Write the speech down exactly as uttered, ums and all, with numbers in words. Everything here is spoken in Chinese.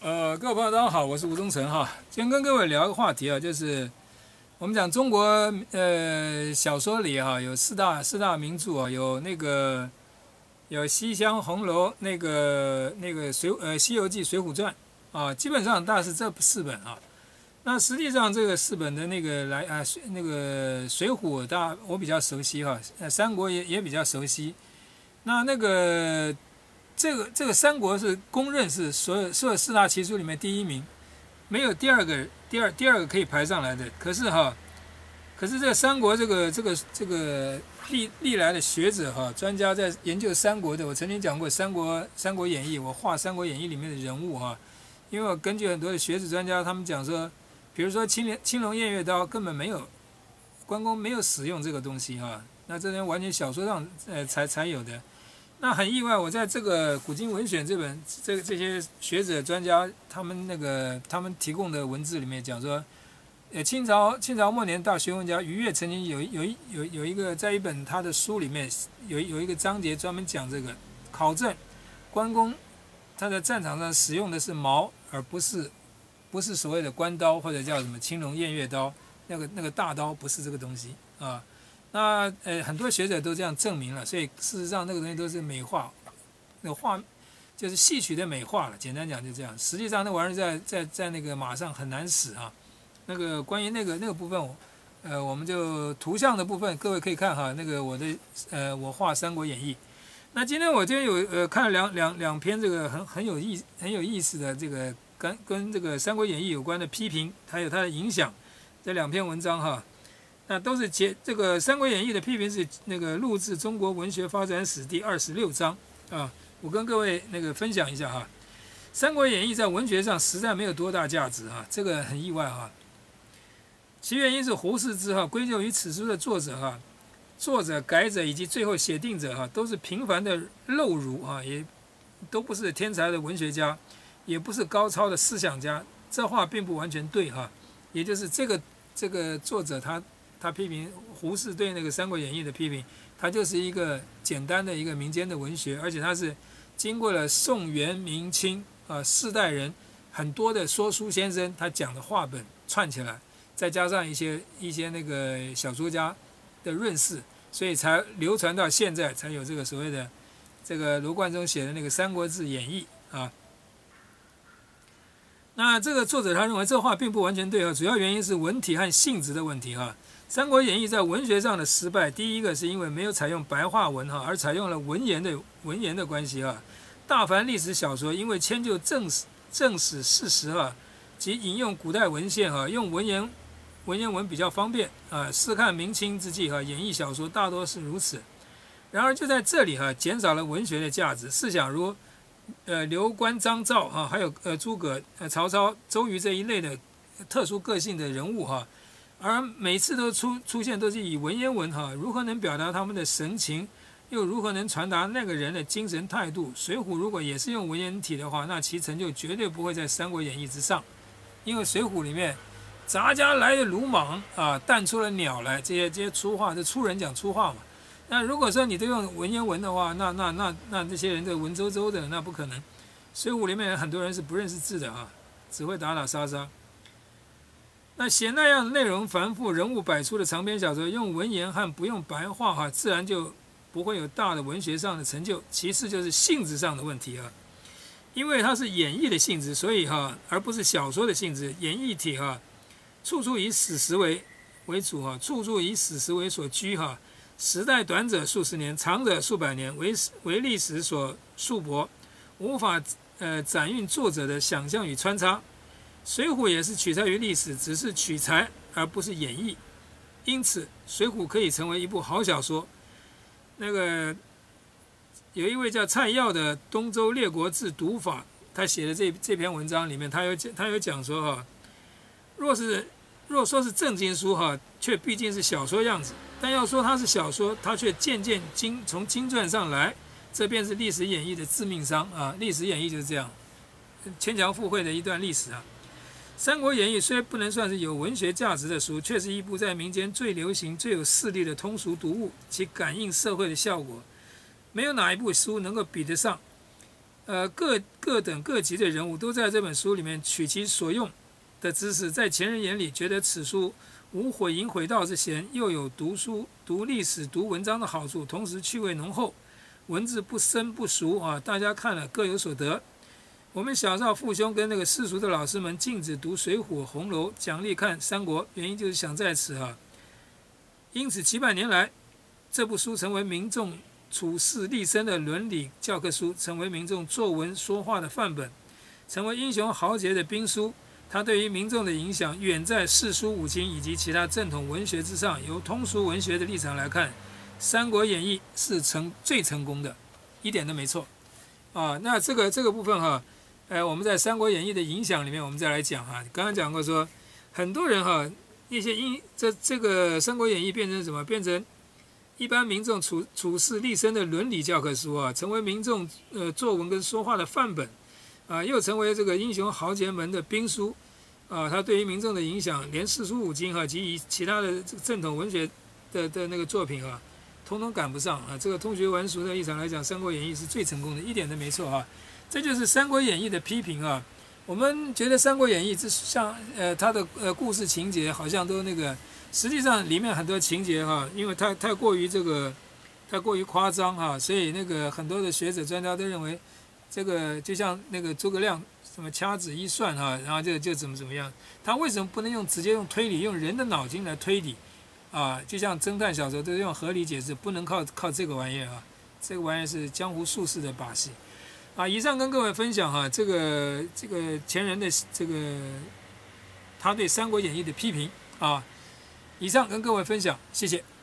呃，各位朋友，大家好，我是吴忠诚哈。今天跟各位聊一个话题啊，就是我们讲中国呃小说里哈、啊、有四大四大名著啊，有那个有《西厢红楼》，那个那个水呃《西游记》《水浒传》啊，基本上大是这四本啊。那实际上这个四本的那个来啊那个《水浒》大我比较熟悉哈、啊，《三国也》也比较熟悉。那那个。这个这个三国是公认是所有所有四大奇书里面第一名，没有第二个第二第二个可以排上来的。可是哈，可是这个三国这个这个这个历历来的学者哈专家在研究三国的，我曾经讲过三国三国演义，我画三国演义里面的人物哈，因为我根据很多的学者专家他们讲说，比如说青青龙偃月刀根本没有关公没有使用这个东西哈，那这边完全小说上呃才才有的。那很意外，我在这个《古今文选》这本这这些学者专家他们那个他们提供的文字里面讲说，呃，清朝清朝末年大学问家于越曾经有有有有一个在一本他的书里面有有一个章节专门讲这个考证关公他在战场上使用的是矛，而不是不是所谓的关刀或者叫什么青龙偃月刀，那个那个大刀不是这个东西啊。那呃，很多学者都这样证明了，所以事实上那个东西都是美化，那个画就是戏曲的美化了。简单讲就这样，实际上那玩意儿在在在那个马上很难使啊。那个关于那个那个部分，呃，我们就图像的部分，各位可以看哈，那个我的呃我画《三国演义》。那今天我今天有呃看了两两两篇这个很很有意很有意思的这个跟跟这个《三国演义》有关的批评，还有它的影响，这两篇文章哈。那都是节这个《三国演义》的批评是那个录制《中国文学发展史》第二十六章啊，我跟各位那个分享一下哈，《三国演义》在文学上实在没有多大价值哈，这个很意外哈。其原因是胡适之哈归咎于此书的作者哈，作者、改者以及最后写定者哈，都是平凡的陋儒啊，也都不是天才的文学家，也不是高超的思想家。这话并不完全对哈，也就是这个这个作者他。他批评胡适对那个《三国演义》的批评，他就是一个简单的一个民间的文学，而且他是经过了宋元明清啊、呃、四代人很多的说书先生他讲的话本串起来，再加上一些一些那个小说家的润饰，所以才流传到现在，才有这个所谓的这个罗贯中写的那个《三国志演义》啊。那这个作者他认为这话并不完全对啊，主要原因是文体和性质的问题哈。《三国演义》在文学上的失败，第一个是因为没有采用白话文哈，而采用了文言的文言的关系哈。大凡历史小说，因为迁就正史正史事实哈，及引用古代文献哈，用文言文言文比较方便啊。试看明清之际哈，演义小说大多是如此。然而就在这里哈，减少了文学的价值。试想如呃刘关张赵哈，还有呃诸葛、呃曹操、周瑜这一类的特殊个性的人物哈。而每次都出出现都是以文言文哈，如何能表达他们的神情，又如何能传达那个人的精神态度？水浒如果也是用文言体的话，那其成就绝对不会在《三国演义》之上，因为水浒里面杂家来的鲁莽啊，淡出了鸟来，这些这些粗话，这粗人讲粗话嘛。那如果说你都用文言文的话，那那那那这些人都文绉绉的，那不可能。水浒里面很多人是不认识字的啊，只会打打杀杀。那写那样内容繁复、人物百出的长篇小说，用文言和不用白话哈，自然就不会有大的文学上的成就。其次就是性质上的问题啊，因为它是演绎的性质，所以哈，而不是小说的性质。演绎体哈，处处以史实为为主哈，处处以史实为所居哈。时代短者数十年，长者数百年，为为历史所束缚，无法呃展映作者的想象与穿插。水浒也是取材于历史，只是取材而不是演绎，因此水浒可以成为一部好小说。那个有一位叫蔡锷的《东周列国志读法》，他写的这这篇文章里面，他有他有讲说哈，若是若说是正经书哈，却毕竟是小说样子；但要说它是小说，它却渐渐经从经传上来，这便是历史演绎的致命伤啊！历史演绎就是这样，牵强附会的一段历史啊。《三国演义》虽不能算是有文学价值的书，却是一部在民间最流行、最有势力的通俗读物，其感应社会的效果，没有哪一部书能够比得上。 呃各各等各级的人物都在这本书里面取其所用的知识，在前人眼里觉得此书无毁淫毁道之嫌，又有读书、读历史、读文章的好处，同时趣味浓厚，文字不生不熟啊，大家看了各有所得。我们小少父兄跟那个世俗的老师们禁止读《水浒》《红楼》，奖励看《三国》，原因就是想在此啊。因此几百年来，这部书成为民众处世立身的伦理教科书，成为民众作文说话的范本，成为英雄豪杰的兵书。它对于民众的影响远在四书五经以及其他正统文学之上。由通俗文学的立场来看，《三国演义》是成最成功的，一点都没错啊。那这个这个部分哈、啊，呃，我们在《三国演义》的影响里面，我们再来讲哈、啊。刚刚讲过说，很多人哈、啊，一些因这这个《三国演义》变成什么？变成一般民众处处事立身的伦理教科书啊，成为民众呃作文跟说话的范本啊，又成为这个英雄豪杰们的兵书。啊，它对于民众的影响，连四书五经哈及以其他的这个正统文学的的那个作品啊，通通赶不上啊。这个通学文俗的立场来讲，《三国演义》是最成功的，一点都没错啊。这就是《三国演义》的批评啊。我们觉得《三国演义》这像呃它的呃故事情节好像都那个，实际上里面很多情节哈、啊，因为太太过于这个太过于夸张哈、啊，所以那个很多的学者专家都认为，这个就像那个诸葛亮。什么掐指一算哈、啊，然后就就怎么怎么样？他为什么不能用直接用推理，用人的脑筋来推理啊？就像侦探小说都是用合理解释，不能靠靠这个玩意儿啊！这个玩意儿是江湖术士的把戏啊！以上跟各位分享哈、啊，这个这个前人的这个他对《三国演义》的批评啊，以上跟各位分享，谢谢。